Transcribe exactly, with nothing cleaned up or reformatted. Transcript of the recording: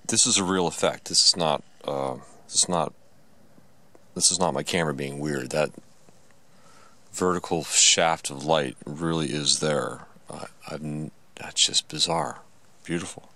this is a real effect. This is not. Uh, this is not. This is not my camera being weird. That vertical shaft of light really is there. Uh, I'm, that's just bizarre. Beautiful.